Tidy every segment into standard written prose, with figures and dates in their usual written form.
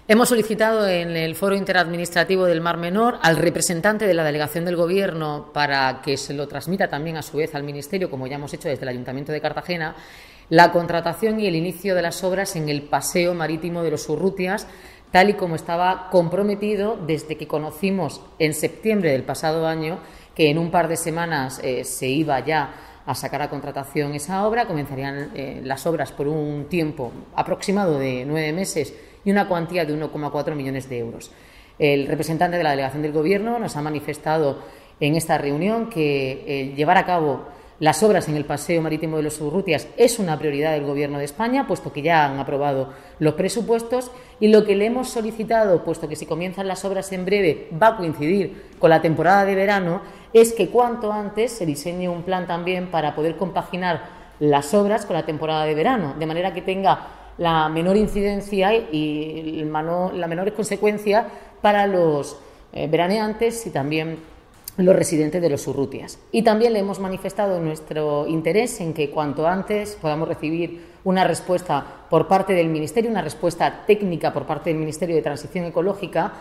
Hemos solicitado en el Foro Interadministrativo del Mar Menor al representante de la delegación del Gobierno para que se lo transmita también a su vez al Ministerio, como ya hemos hecho desde el Ayuntamiento de Cartagena, la contratación y el inicio de las obras en el paseo marítimo de los Urrutias, tal y como estaba comprometido desde que conocimos en septiembre del pasado año que en un par de semanas se iba ya a sacar a contratación esa obra. Comenzarían las obras por un tiempo aproximado de 9 meses y una cuantía de 1,4 millones de euros. El representante de la delegación del Gobierno nos ha manifestado en esta reunión que llevar a cabo las obras en el paseo marítimo de los Urrutias es una prioridad del Gobierno de España, puesto que ya han aprobado los presupuestos, y lo que le hemos solicitado, puesto que si comienzan las obras en breve va a coincidir con la temporada de verano, es que cuanto antes se diseñe un plan también para poder compaginar las obras con la temporada de verano, de manera que tenga la menor incidencia y la menor consecuencia para los veraneantes y también los residentes de los Urrutias. Y también le hemos manifestado nuestro interés en que cuanto antes podamos recibir una respuesta por parte del Ministerio, una respuesta técnica por parte del Ministerio de Transición Ecológica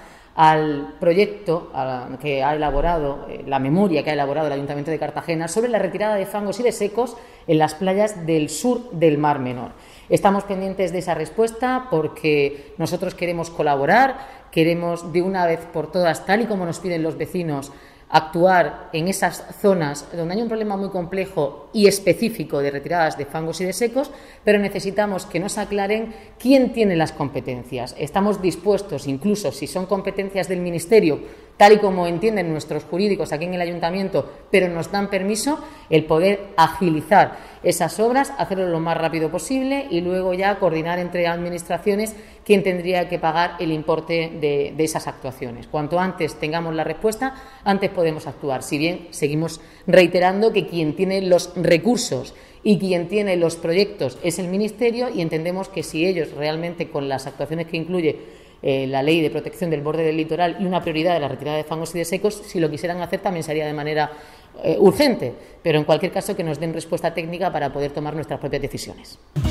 al proyecto que ha elaborado, la memoria que ha elaborado el Ayuntamiento de Cartagena sobre la retirada de fangos y desecos en las playas del sur del Mar Menor. Estamos pendientes de esa respuesta porque nosotros queremos colaborar, queremos de una vez por todas, tal y como nos piden los vecinos, actuar en esas zonas donde hay un problema muy complejo y específico de retiradas de fangos y desecos, pero necesitamos que nos aclaren quién tiene las competencias. Estamos dispuestos, incluso si son competencias del Ministerio, tal y como entienden nuestros jurídicos aquí en el Ayuntamiento, pero nos dan permiso, el poder agilizar esas obras, hacerlo lo más rápido posible y luego ya coordinar entre administraciones quién tendría que pagar el importe de esas actuaciones. Cuanto antes tengamos la respuesta, antes podemos actuar. Si bien seguimos reiterando que quien tiene los recursos y quien tiene los proyectos es el Ministerio, y entendemos que si ellos realmente, con las actuaciones que incluye la Ley de Protección del Borde del Litoral y una prioridad de la retirada de fangos y desecos, si lo quisieran hacer también se haría de manera urgente, pero en cualquier caso que nos den respuesta técnica para poder tomar nuestras propias decisiones.